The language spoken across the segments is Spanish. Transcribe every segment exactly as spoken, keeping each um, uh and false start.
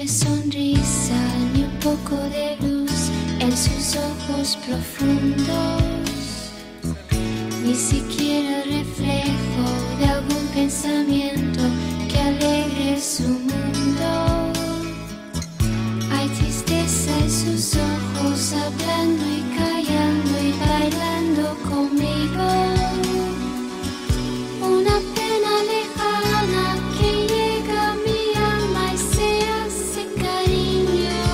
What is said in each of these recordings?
breve sonrisa ni un poco de luz en sus ojos profundos, ni siquiera el reflejo de algún pensamiento que alegre su mundo. Hay tristeza en sus ojos, hablando y callando y bailando conmigo. Una pena lejana que llega a mi alma y se hace cariño.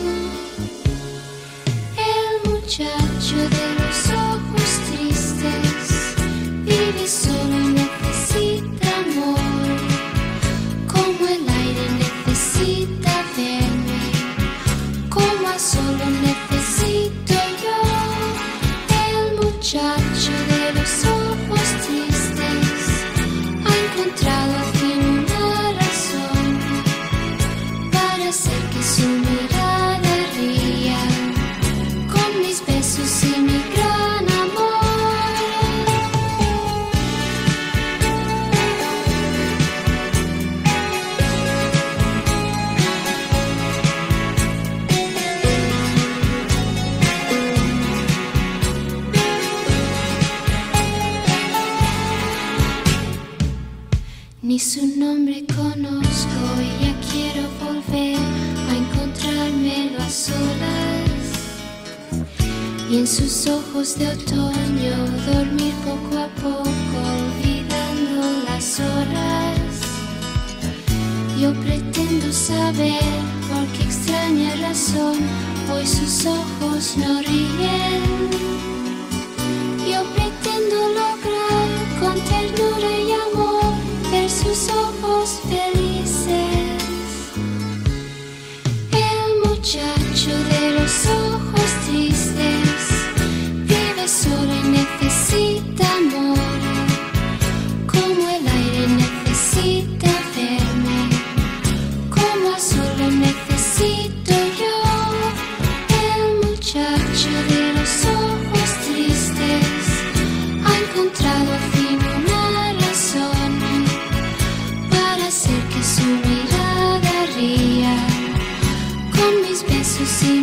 El muchacho de los ojos tristes vive solo y necesita amor, como el aire necesita verme, como a solo necesito yo. El muchacho de los ojos tristes ha encontrado al fin una razón para hacer que su mirada ría con mis besos y mi gran amor. Ni su nombre conozco y ya quiero volver a encontrármelo a solas, y en sus ojos de otoño dormir poco a poco olvidando las horas. Yo pretendo saber por qué extraña razón hoy sus ojos no ríen. Yo pretendo lograr con ternura y amor ver sus ojos felices. El muchacho de los ojos tristes vive solo y necesita amor, como el aire necesita verme, como a solo necesito yo. El muchacho de los ojos tristes ha encontrado al fin una razón para hacer que su mirada ría con mis besos y